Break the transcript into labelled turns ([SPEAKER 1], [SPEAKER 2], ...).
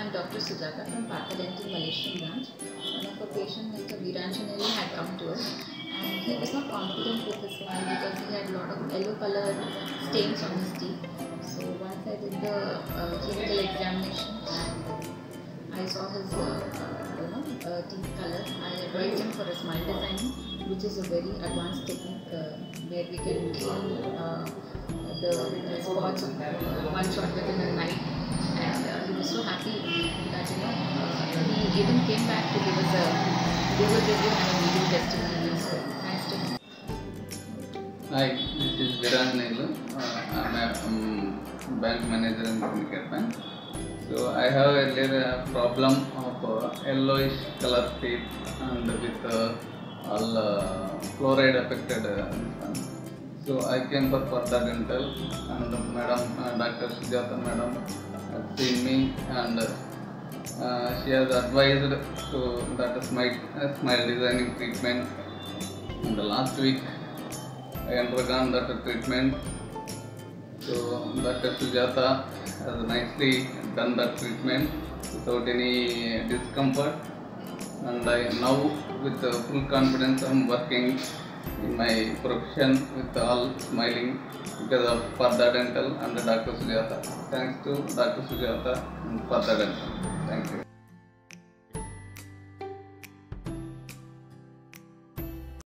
[SPEAKER 1] I'm Dr. Sujata from Partha Dental Malaysian branch. One of our patient, Mr. Viranjanelli, had come to us and he was not confident with his smile because he had a lot of yellow color stains on his teeth. So once I did the clinical examination and I saw his teeth color, I advised him for a smile designing, which is a very advanced technique where we can clean the spots of one shot within a night. And he was so happy that he even came back to give us a Google review and a video testimonial. So nice to him.
[SPEAKER 2] Hi, this is Viranjanelli. I'm a bank manager in Syndicate Bank. So I have a problem of yellowish color teeth and with all fluoride affected. So I came for Partha Dental and Madam Dr. Sujata Madam has seen me and she has advised to that smile designing treatment. In the last week I undergone that treatment. So Dr. Sujata has nicely done that treatment without any discomfort, and I now with full confidence I am working in my profession with all smiling because of Partha Dental and Dr. Sujata. Thanks to Dr. Sujata and Partha Dental. Thank you.